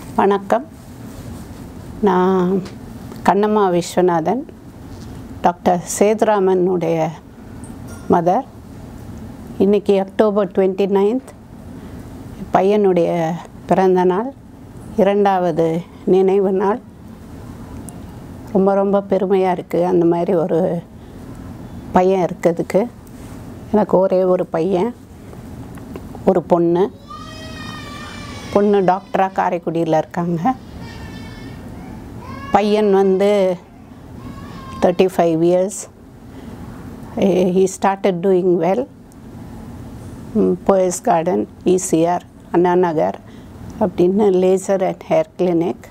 வணக்கம். நான் கண்ணம்மா விஸ்வநாதன், டாக்டர் சேதுராமனுடைய மதர். இன்றைக்கி அக்டோபர் 29 பையனுடைய பிறந்த நாள், 2வது நினைவு நாள். ரொம்ப ரொம்ப பெருமையாக இருக்குது அந்த மாதிரி ஒரு பையன் இருக்கிறதுக்கு. எனக்கு ஒரே ஒரு பையன், ஒரு பொண்ணு டாக்டராக காரைக்குடியில் இருக்காங்க. பையன் வந்து 35 years. He started doing well. Poes garden, ECR, Anna Nagar அப்படின்னு லேசர் அண்ட் ஹேர் கிளினிக்.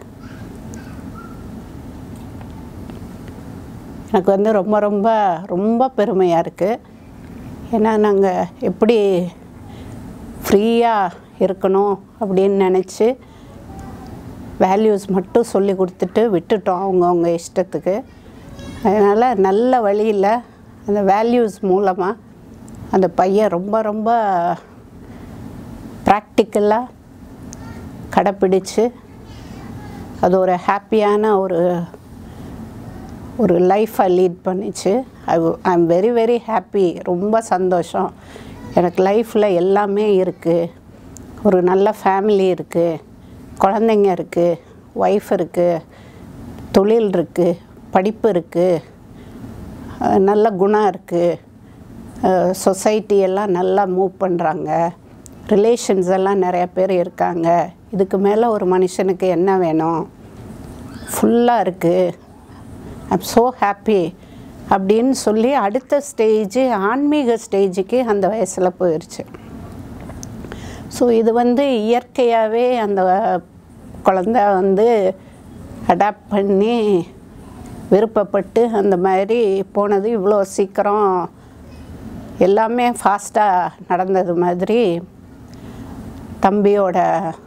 எனக்கு வந்து ரொம்ப ரொம்ப ரொம்ப பெருமையாக இருக்குது. ஏன்னா நாங்கள் எப்படி ஃப்ரீயாக இருக்கணும் அப்படின்னு நினச்சி வேல்யூஸ் மட்டும் சொல்லி கொடுத்துட்டு விட்டுட்டோம் அவங்கவுங்க இஷ்டத்துக்கு. அதனால் நல்ல வழியில் அந்த வேல்யூஸ் மூலமாக அந்த பையன் ரொம்ப ரொம்ப ப்ராக்டிக்கலாக கடைப்பிடிச்சு அது ஒரு ஹாப்பியான ஒரு லைஃப்பை லீட் பண்ணிச்சு. I am very very happy. ரொம்ப சந்தோஷம். எனக்கு லைஃப்பில் எல்லாமே இருக்குது. ஒரு நல்ல ஃபேமிலி இருக்குது, குழந்தைங்க இருக்குது, ஒய்ஃப் இருக்குது, தொழில் இருக்குது, படிப்பு இருக்குது, நல்ல குணம் இருக்குது, சொசைட்டி எல்லாம் நல்லா மூவ் பண்ணுறாங்க, ரிலேஷன்ஸ் எல்லாம் நிறைய பேர் இருக்காங்க. இதுக்கு மேலே ஒரு மனுஷனுக்கு என்ன வேணும்? ஃபுல்லாக இருக்குது. ஐம் ஸோ ஹாப்பி அப்படின்னு சொல்லி அடுத்த ஸ்டேஜு ஆன்மீக ஸ்டேஜுக்கு அந்த வயசில் போயிடுச்சு. ஸோ இது வந்து இயற்கையாகவே அந்த குழந்தை வந்து அடாப்ட் பண்ணி விருப்பப்பட்டு அந்த மாதிரி போனது. இவ்வளோ சீக்கிரம் எல்லாமே ஃபாஸ்ட்டாக நடந்தது மாதிரி தம்பியோட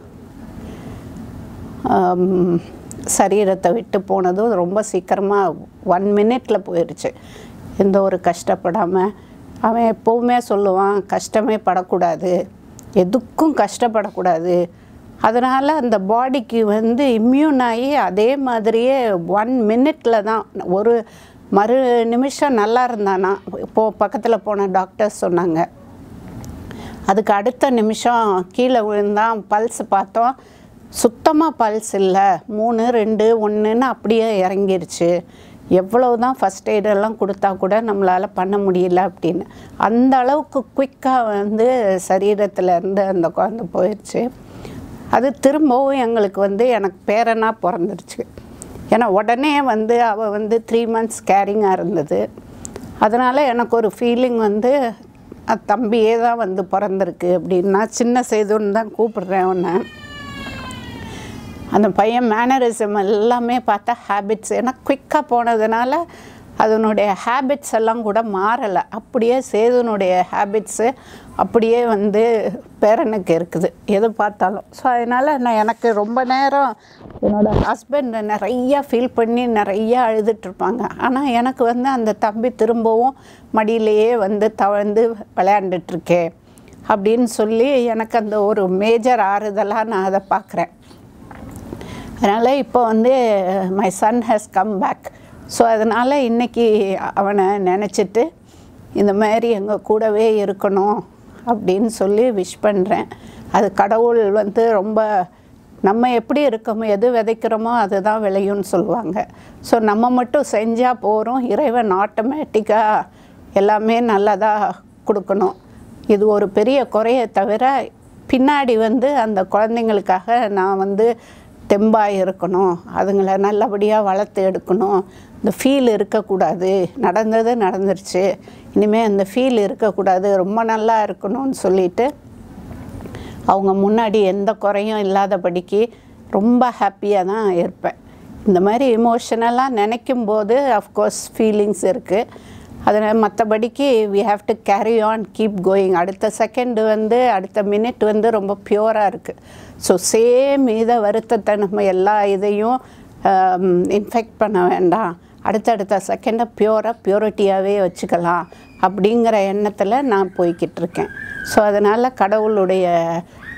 சரீரத்தை விட்டு போனதும் ரொம்ப சீக்கிரமாக 1 minute போயிடுச்சு. எந்த ஒரு கஷ்டப்படாமல். அவன் எப்போவுமே சொல்லுவான், கஷ்டமே படக்கூடாது, எதுக்கும் கஷ்டப்படக்கூடாது. அதனால் அந்த பாடிக்கு வந்து இம்யூன் ஆகி அதே மாதிரியே 1 minute தான், ஒரு மறு நிமிஷம் நல்லா இருந்தானா. பக்கத்தில் போன டாக்டர்ஸ் சொன்னாங்க. அதுக்கு அடுத்த நிமிஷம் கீழே விழுந்தான். பல்ஸ் பார்த்தோம், சுத்தமாக பல்ஸ் இல்லை, 3, 2, 1ன்னு அப்படியே இறங்கிருச்சு. எவ்வளவு தான் ஃபஸ்ட் எய்டெல்லாம் கொடுத்தா கூட நம்மளால் பண்ண முடியல அப்படின்னு. அந்த அளவுக்கு குயிக்காக வந்து சரீரத்திலேருந்து அந்த குழந்தை போயிடுச்சு. அது திரும்பவும் எங்களுக்கு வந்து எனக்கு பேரனாக பிறந்துருச்சு. ஏன்னா உடனே வந்து அவள் வந்து 3 months கேரிங்காக இருந்தது. அதனால் எனக்கு ஒரு ஃபீலிங் வந்து தம்பியே தான் வந்து பிறந்திருக்கு அப்படின்னா. சின்ன சேதுன்னு தான் கூப்பிடுறேன் உன்னை. அந்த பையன் மேனரிசம் எல்லாமே பார்த்தா ஹேபிட்ஸ், ஏன்னா குயிக்காக போனதுனால அதனுடைய ஹேபிட்ஸ் எல்லாம் கூட மாறலை. அப்படியே சேதுனுடைய ஹேபிட்ஸு அப்படியே வந்து பேரனுக்கு இருக்குது எது பார்த்தாலும். ஸோ அதனால் எனக்கு ரொம்ப நேரம் என்னோடய ஹஸ்பண்ட் நிறையா ஃபீல் பண்ணி நிறையா அழுதுட்ருப்பாங்க. ஆனால் எனக்கு வந்து அந்த தம்பி திரும்பவும் மடியிலேயே வந்து தவழ்ந்து விளையாண்டுட்ருக்கே அப்படின்னு சொல்லி எனக்கு அந்த ஒரு மேஜர் ஆறுதலாக நான் அதை பார்க்குறேன். அதனால் இப்போ வந்து my son has come back. So அதனால் இன்றைக்கி அவனை நினச்சிட்டு இந்த மாதிரி எங்கள் கூடவே இருக்கணும் அப்படின்னு சொல்லி விஷ் பண்ணுறேன். அது கடவுள் வந்து ரொம்ப நம்ம எப்படி இருக்கோமோ, எது விதைக்கிறோமோ அதுதான் விளையும்னு சொல்லுவாங்க. ஸோ நம்ம மட்டும் செஞ்சால் போகிறோம், இறைவன் ஆட்டோமேட்டிக்காக எல்லாமே நல்லதாக கொடுக்கணும். இது ஒரு பெரிய குறையை தவிர பின்னாடி வந்து அந்த குழந்தைங்களுக்காக நான் வந்து தெம்பாக இருக்கணும், அதுங்களை நல்லபடியாக வளர்த்து எடுக்கணும். இந்த ஃபீல் இருக்கக்கூடாது, நடந்தது நடந்துருச்சு, இனிமேல் அந்த ஃபீல் இருக்கக்கூடாது, ரொம்ப நல்லா இருக்கணும்னு சொல்லிட்டு அவங்க முன்னாடி எந்த குறையும் இல்லாதபடிக்கு ரொம்ப ஹாப்பியாக தான் இருப்பேன். இந்த மாதிரி எமோஷனலாக நினைக்கும் போது அஃப்கோர்ஸ் ஃபீலிங்ஸ் இருக்குது. அதனால் மற்றபடிக்கு we have to carry on, keep going. அடுத்த செகண்டு வந்து அடுத்த மினிட் வந்து ரொம்ப ப்யூராக இருக்குது. ஸோ சேம் இதை வருத்தத்தை நம்ம எல்லா இதையும் இன்ஃபெக்ட் பண்ண வேண்டாம், அடுத்தடுத்த செகண்டை பியூரிட்டியாகவே வச்சுக்கலாம் அப்படிங்கிற எண்ணத்தில் நான் போய்கிட்டு இருக்கேன். ஸோ அதனால் கடவுளுடைய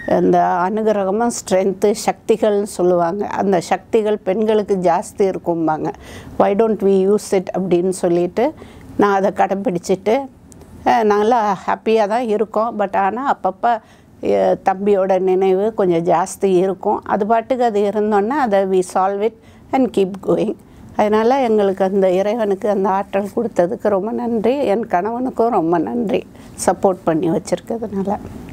அந்த அனுகிரகமும் ஸ்ட்ரென்த்து சக்திகள்னு சொல்லுவாங்க. அந்த சக்திகள் பெண்களுக்கு ஜாஸ்தி இருக்கும்பாங்க. Why don't we use it அப்படின்னு சொல்லிட்டு நான் அதை கடைப்பிடிச்சிட்டு நல்லா ஹாப்பியாக தான் இருக்கோம். பட் ஆனால் அப்பப்போ தம்பியோட நினைவு கொஞ்சம் ஜாஸ்தி இருக்கும். அது பாட்டுக்கு அது இருந்தோன்னா அதை we solve it and keep going. அதனால் எங்களுக்கு அந்த இறைவனுக்கு அந்த ஆற்றல் கொடுத்ததுக்கு ரொம்ப நன்றி. என் கணவனுக்கும் ரொம்ப நன்றி சப்போர்ட் பண்ணி வச்சுருக்கிறதுனால.